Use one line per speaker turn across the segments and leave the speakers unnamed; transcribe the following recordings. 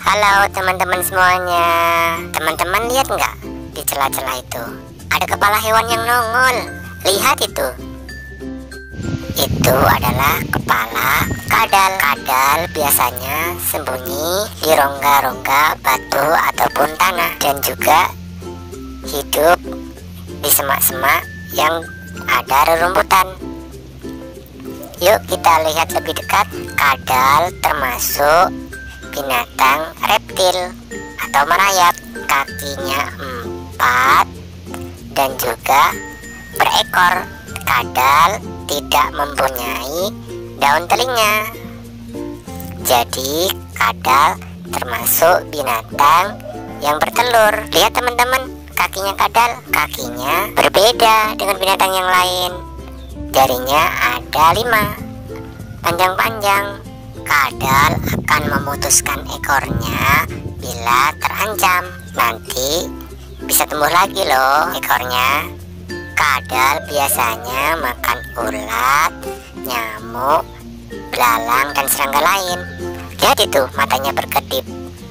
Halo teman-teman semuanya. Teman-teman lihat nggak di celah-celah itu? Ada kepala hewan yang nongol. Lihat itu. Itu adalah kepala kadal. Kadal biasanya sembunyi di rongga-rongga batu ataupun tanah, dan juga hidup di semak-semak yang ada rerumputan. Yuk kita lihat lebih dekat. Kadal termasuk binatang reptil atau merayap. Kakinya 4 dan juga berekor. Kadal tidak mempunyai daun telinga. Jadi kadal termasuk binatang yang bertelur. Lihat teman-teman, kakinya kadal. Kakinya berbeda dengan binatang yang lain. Jarinya ada 5, panjang-panjang. Kadal akan memutuskan ekornya bila terancam. Nanti bisa tumbuh lagi loh ekornya. Kadal biasanya makan ulat, nyamuk, belalang, dan serangga lain. Lihat itu, matanya berkedip.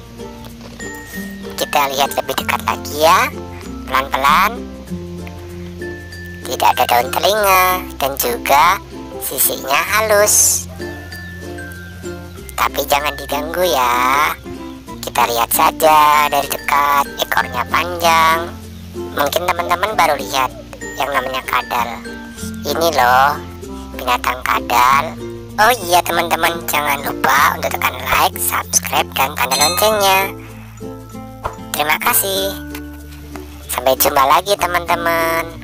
Kita lihat lebih dekat lagi ya, pelan-pelan. Tidak ada daun telinga dan juga sisiknya halus. Tapi jangan diganggu ya. Kita lihat saja dari dekat, ekornya panjang. Mungkin teman-teman baru lihat yang namanya kadal. Ini loh binatang kadal. Oh iya teman-teman, jangan lupa untuk tekan like, subscribe, dan tanda loncengnya. Terima kasih. Sampai jumpa lagi teman-teman.